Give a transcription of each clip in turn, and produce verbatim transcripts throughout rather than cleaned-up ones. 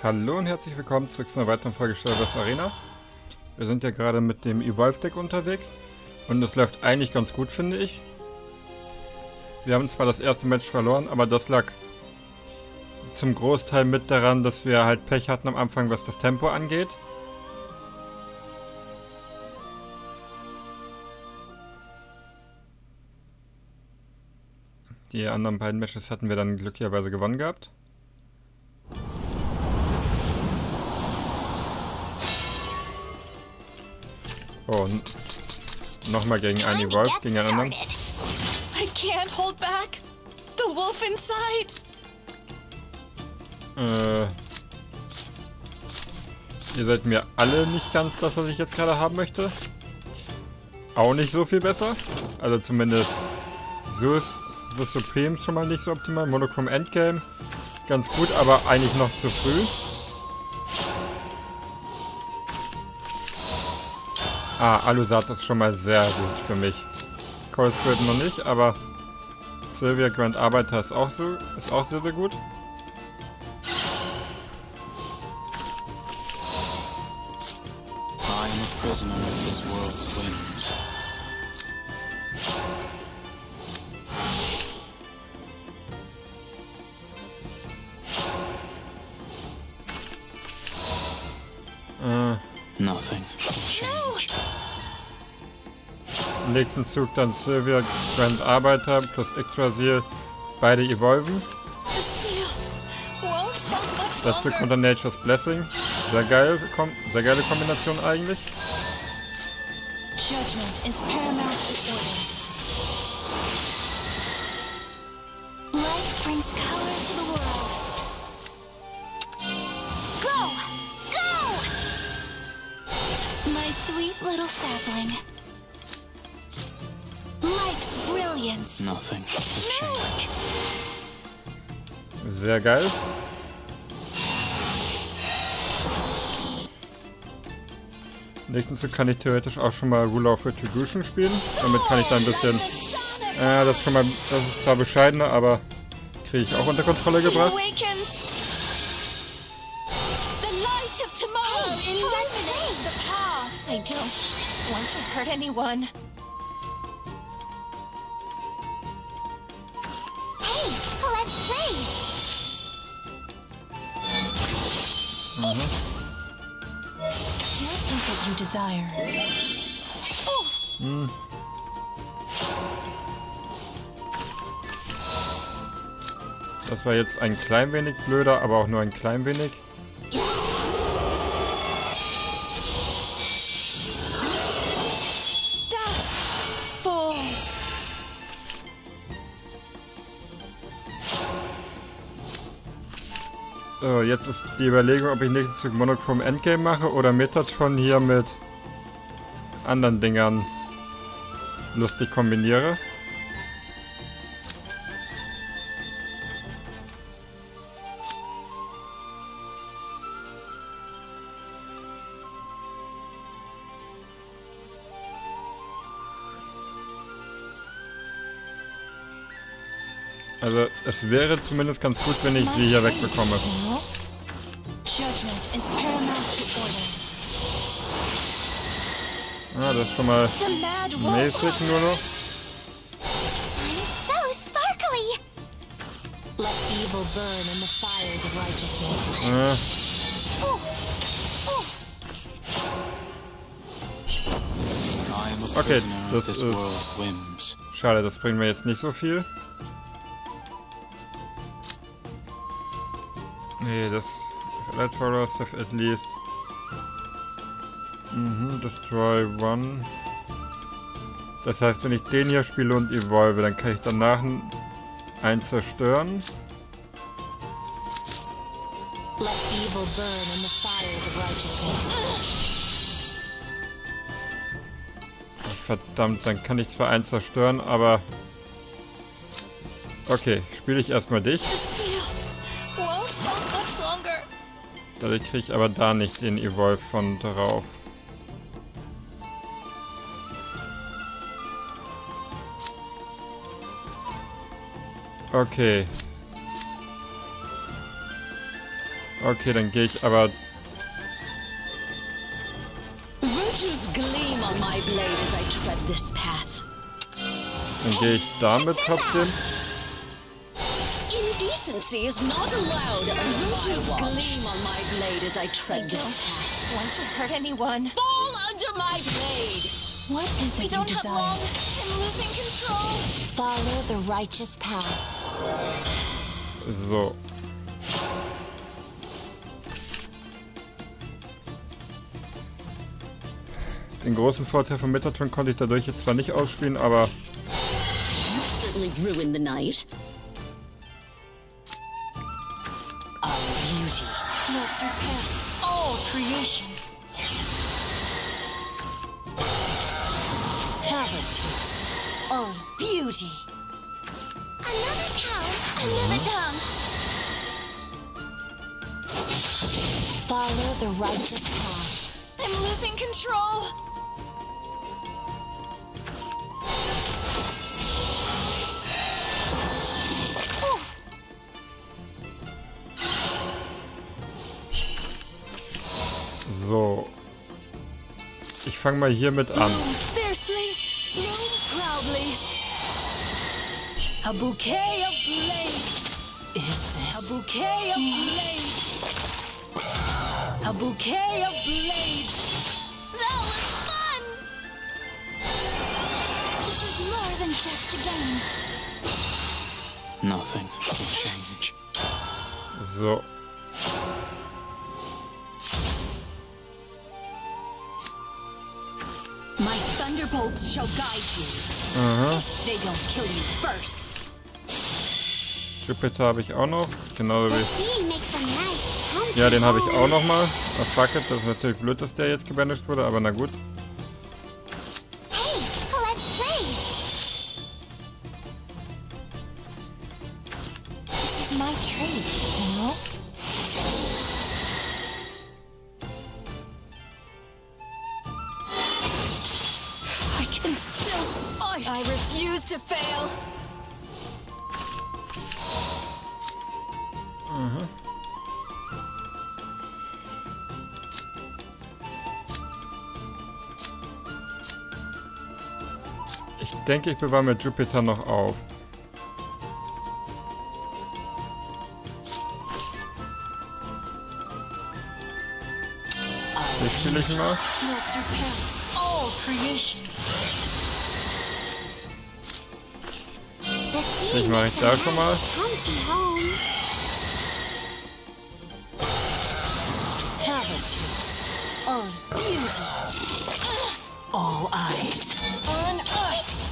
Hallo und herzlich willkommen zurück zu einer weiteren Folge Star Wars Arena. Wir sind ja gerade mit dem Evolve Deck unterwegs und es läuft eigentlich ganz gut, finde ich. Wir haben zwar das erste Match verloren, aber das lag zum Großteil mit daran, dass wir halt Pech hatten am Anfang, was das Tempo angeht. Die anderen beiden Matches hatten wir dann glücklicherweise gewonnen gehabt. Oh, nochmal gegen einen Evolve, gegen einen anderen. I can't hold back. The wolf inside. Äh, ihr seid mir alle nicht ganz das, was ich jetzt gerade haben möchte. Auch nicht so viel besser. Also zumindest so ist The Supreme schon mal nicht so optimal. Monochrome Endgame ganz gut, aber eigentlich noch zu früh. Ah, Alusat ist schon mal sehr gut für mich. Cold Spirit noch nicht, aber Sylvia Grand Arbeiter ist auch so, ist auch sehr, sehr gut. I am a prisoner of this world's whims. Äh, Nothing will change. Im nächsten Zug dann Sylvia Grand Arbeiter plus Yggdrasil, beide evolven. The seal won't hold much Dazu longer. kommt dann Nature's Blessing. Sehr geil, kom sehr geile Kombination eigentlich. Judgment is paramount to order. Life brings color to the world. Go! Go! My sweet little sapling. Life's brilliance. Nothing will change. Sehr geil. Nächsten Zug kann ich theoretisch auch schon mal Ruler of Retribution spielen. Damit kann ich dann ein bisschen... Äh, das ist schon mal... Das ist zwar bescheidener, aber kriege ich auch unter Kontrolle gebracht. Awakens. The light of tomorrow illuminates the path. I don't want to hurt anyone. Hey, let's play. What is it you desire? Oh. Das war jetzt ein klein wenig blöder, aber auch nur ein klein wenig. Dusk falls. So, jetzt ist die Überlegung, ob ich nächsten Zug Monochrome Endgame mache oder Metatron hier mit anderen Dingern lustig kombiniere. Also, es wäre zumindest ganz gut, wenn ich sie hier wegbekomme. Judgment is paramount to order. Ah, das ist schon mal The mad wolf. mäßig nur noch. So sparkly. Let evil burn in the fires of righteousness. Äh, Oh. Oh. I am a Okay, prisoner das of this ist- world's whims. schade, das bringt mir jetzt nicht so viel. Nee, das... Let Horrors have at least... Mhm, Destroy One. Das heißt, wenn ich den hier spiele und evolve, dann kann ich danach einen zerstören. Let evil burn in the fires of righteousness. Verdammt, dann kann ich zwar einen zerstören, aber... Okay, spiele ich erstmal dich. The seal won't hold much longer. Dadurch kriege ich aber da nicht den Evolve von drauf. Okay. Okay, dann gehe ich aber... Virtues gleam on my blade as I tread this path. Dann gehe ich damit trotzdem. Indecency is not allowed. Virtues gleam on my blade as I tread this path. Want to hurt anyone? Fall under my blade. What is We it you don't have long. desire? I'm losing control. Follow the righteous path. So. Den großen Vorteil von Metatron konnte ich dadurch jetzt zwar nicht ausspielen, aber... You certainly ruined the night. Our beauty will surpass all creation. Have a taste of beauty. Another town, another dance. Follow the righteous path. I'm losing control. So. Ich fange mal hiermit an. Bloom fiercely, bloom proudly. A bouquet of blades. Is A this? bouquet of blades. A bouquet of blades. That was fun! This is more than just a game. Nothing will change. So. My thunderbolts shall guide you. Aha. They don't kill you first. Jupiter habe ich auch noch. Genauso wie... Sea makes a nice home. Ja, den habe ich auch noch mal. Oh, fuck it. Das ist natürlich blöd, dass der jetzt gebandigt wurde, aber na gut. Hey, let's play. This is my trade, you know? I can still fight. I refuse to fail. Ich denke, ich bewahre mir Jupiter noch auf. Wie spiele ich ihn mal? Will surpass all creation. The sea Ich mache ich makes da a schon mal. nice comfy home. Have a taste of beauty. All eyes on us.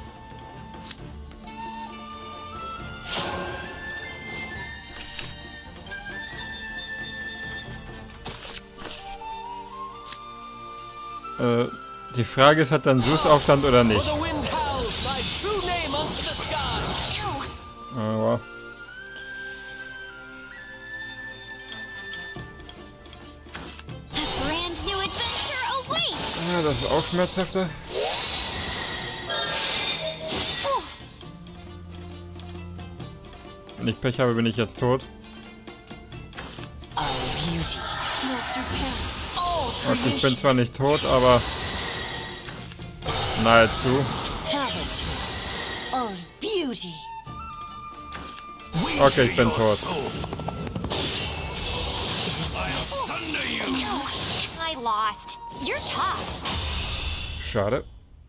Äh, die Frage ist, hat dann Zeus Aufstand oder nicht? The wind howls my true name unto the sky. Ew. Aber... A brand new adventure awaits. Ja, das ist auch schmerzhafter. Wenn ich Pech habe, bin ich jetzt tot. Our beauty will surpass all Okay, ich bin creation. zwar nicht tot, aber... nahezu. Have a taste of beauty. Okay, ich bin tot. No, I lost. You're tough. Schade.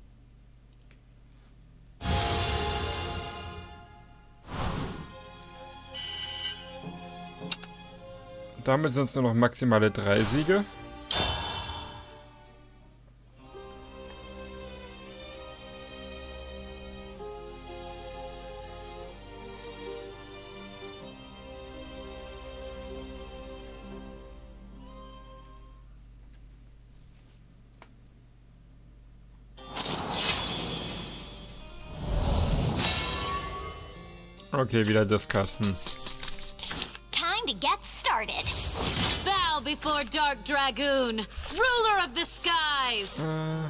Damit sind es nur noch maximale drei Siege. Okay, wieder Discussen. Time to get started. Bow before Dark Dragoon, ruler of the skies. Äh.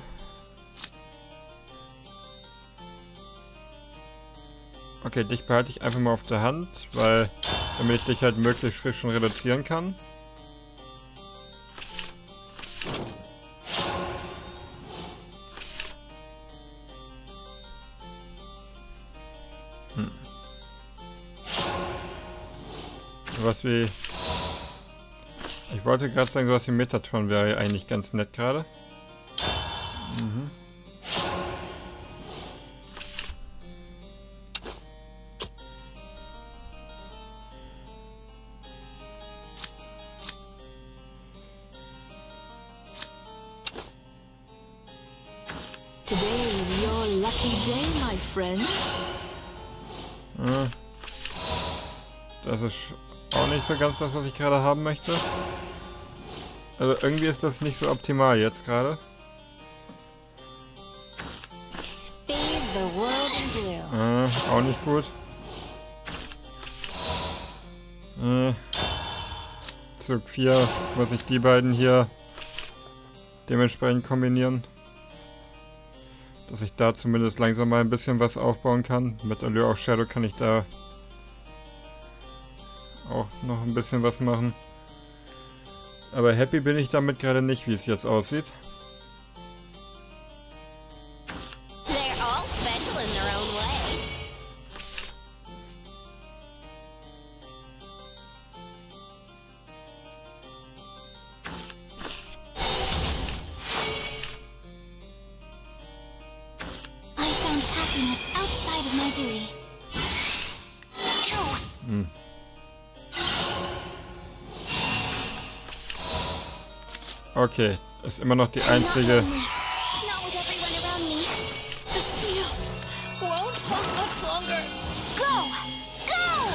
Okay, dich behalte ich einfach mal auf der Hand, weil Damit ich dich halt möglichst frisch schon reduzieren kann. Hm. Was wie... Ich wollte gerade sagen, sowas wie Metatron wäre eigentlich ganz nett gerade. Mhm. Today is your lucky day, my friend. Ja. Das ist auch nicht so ganz das, was ich gerade haben möchte. Also irgendwie ist das nicht so optimal jetzt gerade. Bathe the world in blue. Äh, auch nicht gut. Äh, Zug vier muss ich die beiden hier dementsprechend kombinieren. Dass ich da zumindest langsam mal ein bisschen was aufbauen kann. Mit Allure of Shadow kann ich da auch noch ein bisschen was machen. Aber happy bin ich damit gerade nicht, wie es jetzt aussieht. They're all special in their own way. I found happiness outside of my duty. Ow! Hm. Okay, ist immer noch die einzige... Not with everyone around me. The seal won't hold much longer. Go! Go!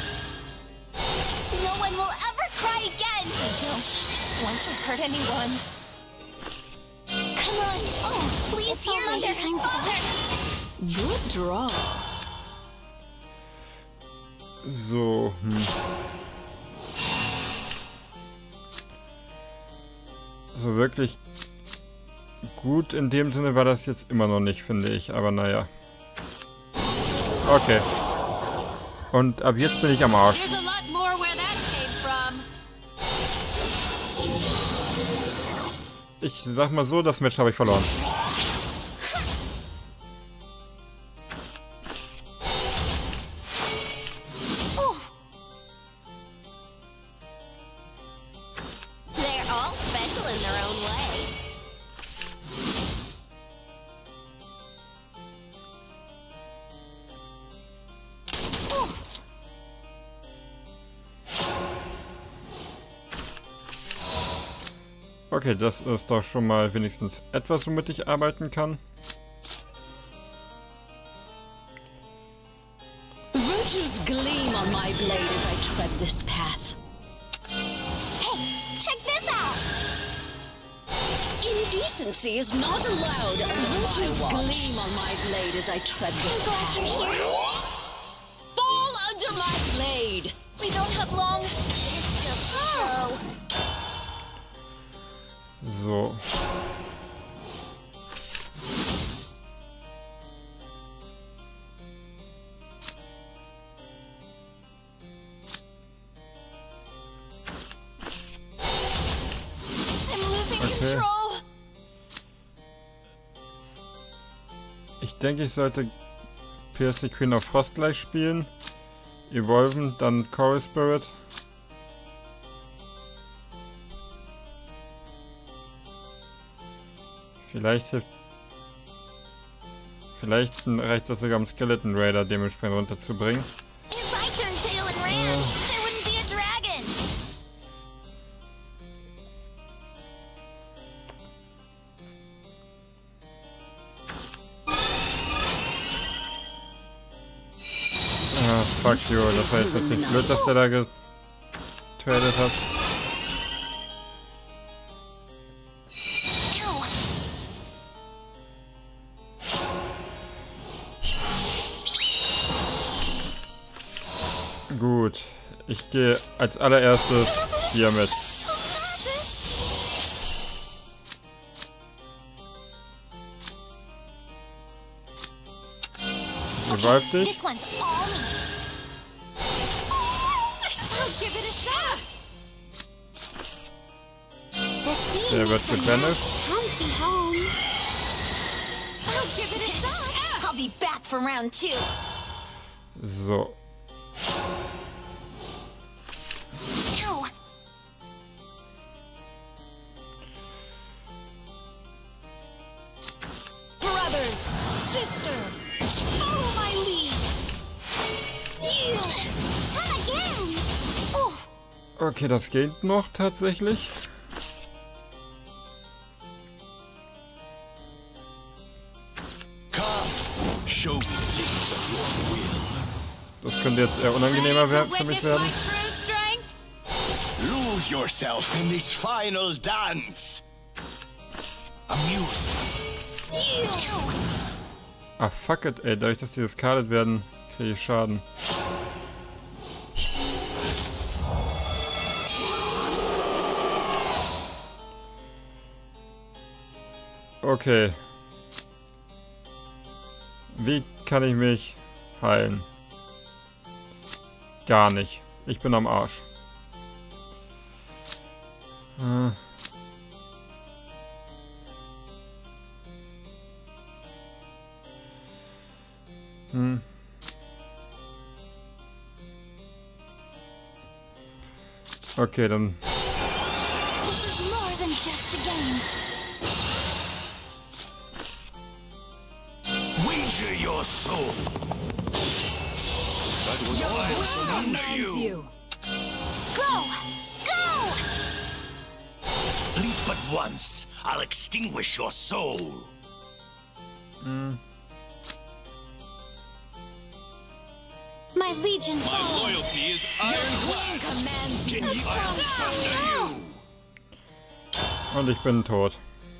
No one will ever cry again! I don't want to hurt anyone. Come on! Oh, please, It's dear already mother! time to go. Mother! Good draw. So, hm. So wirklich gut in dem Sinne war das jetzt immer noch nicht, finde ich. Aber naja. Okay. Und ab jetzt bin ich am Arsch. There's a lot more where that came from. Ich sag mal so, das Match habe ich verloren. They're all special in their own way. Okay, das ist doch schon mal wenigstens etwas, womit ich arbeiten kann. Virtues gleam on my blade as I tread this path. Hey, check this out! Indecency is not allowed, and virtues gleam on my blade as I tread this Glad you're path. here. Fall under my blade. We don't have long. It's just a show. So. I'm losing Okay. control. Ich denke, ich sollte P S C Queen of Frost gleich spielen. Evolven, dann Coral Spirit. Vielleicht hilft... Vielleicht reicht das sogar, um Skeleton Raider dementsprechend runterzubringen. If I turned tail and ran, there wouldn't be a dragon. Ah, fuck you. Das war jetzt natürlich blöd, dass der da getradet hat. Ow! Gut. Ich gehe als allererstes hier mit. So nervous. Revive dich. This one's all me. give it a shot. The sea Der wird makes a gebanish. nice, comfy home. I'll give it a shot. I'll be back for round two. So. Ow. Brothers, sister, follow my lead. You. Come again. Oh, Okay, das geht noch tatsächlich. Come, show me the limits of your will. Das könnte jetzt eher unangenehmer werden, für mich werden. Lose yourself in this final dance. Amuse me. Ah, fuck it, ey. Dadurch, dass die discarded werden, kriege ich Schaden. Okay. Wie kann ich mich heilen? Gar nicht. Ich bin am Arsch. Äh. Hm. Okay, dann. this is more than just a game. Wager your soul. That was wise under you. Go, go. Leap but once, I'll extinguish your soul. My legion falls. Loyalty is ironclad. Commands Can you asunder you? Und ich bin tot.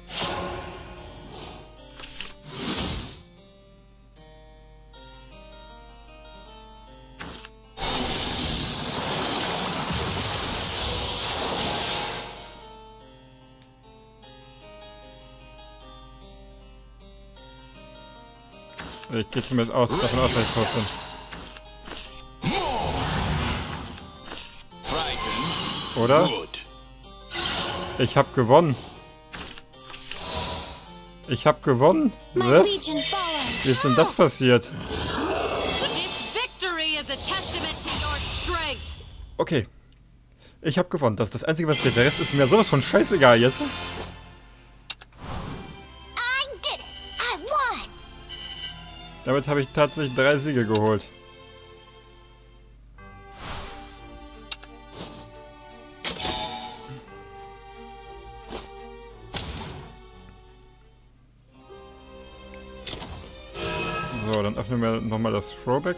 Ich gehe zumindest aus, davon aus, dass ich tot bin. Frightened? Oder? Good. Ich hab gewonnen. Ich hab gewonnen. My Was? legion follows. Wie ist denn das passiert? This victory is a testament to your strength. Okay. Ich hab gewonnen. Das ist das Einzige, was zählt. Der Rest ist mir sowas von scheißegal jetzt. I did it. I won. Damit habe ich tatsächlich drei Siege geholt. So, dann öffnen wir nochmal das Throwback.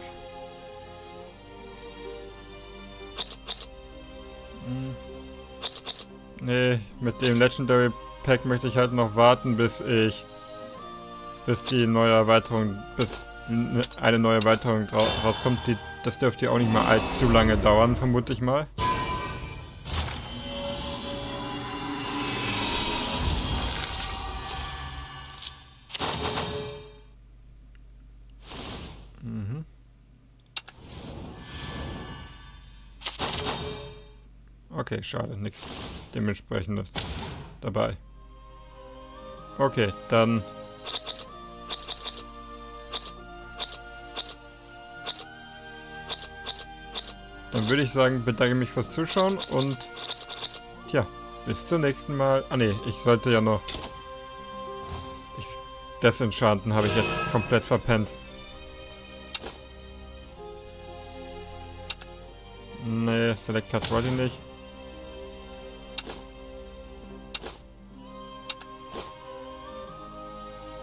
Hm. Nee, mit dem Legendary Pack möchte ich halt noch warten, bis ich... bis die neue Erweiterung... bis eine neue Erweiterung rauskommt. Die, das dürfte ja auch nicht mal allzu lange dauern, vermute ich mal. Mhm. Okay, schade, nichts dementsprechendes dabei. Okay, dann... Dann würde ich sagen, bedanke mich fürs Zuschauen und... Tja, bis zum nächsten Mal. Ah ne, ich sollte ja noch... Ich, Desenchanten habe ich jetzt komplett verpennt. Nee, Select Cards wollte ich nicht.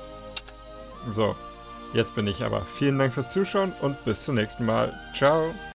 So, jetzt bin ich aber. Vielen Dank fürs Zuschauen und bis zum nächsten Mal. Ciao.